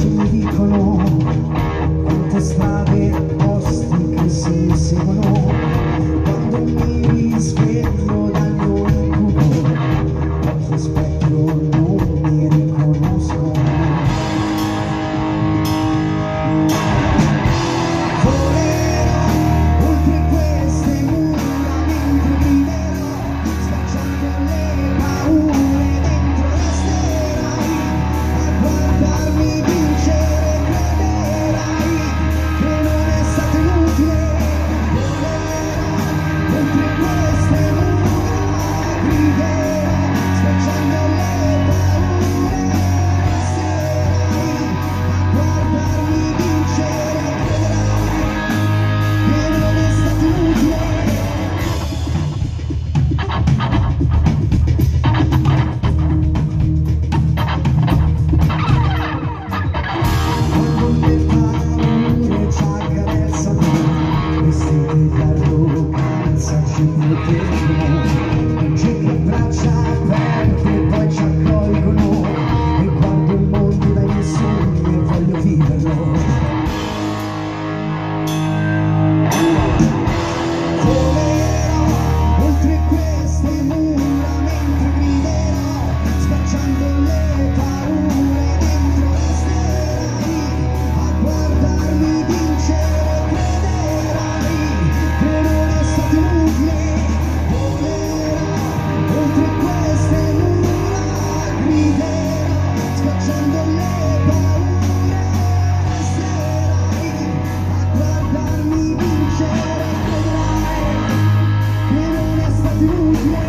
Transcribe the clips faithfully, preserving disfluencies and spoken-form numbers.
mi dicono quante strade e posti che si seguono. Quando mi risveglio dal mio incubo, occhio e specchio non mi riconoscono. Volerò oltre queste mura mentre griderò, scacciando le paure dentro resterai a guardarmi vincere, crederai che non è stato inutile. Volerò oltre queste mura, griderò, scacciando le paure, resterai a guardarmi vincere, crederai che non è stato inutile. Quando le paure ci accarezzano, vestiti di arroganza ci proteggono, ci che braccia aperte poi ci accolgono, e guardo il mondo dai miei sogni e voglio viverlo. Volerò oltre queste mura mentre griderò, scacciando le paure dentro resterai a guardarmi vincere, crederai che non è stato inutile. Volerò oltre queste mura, griderò, scacciando le paure, resterai a guardarmi vincere, crederai che non è stato inutile.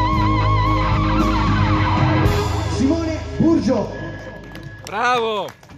Simone Burgio. Bravo!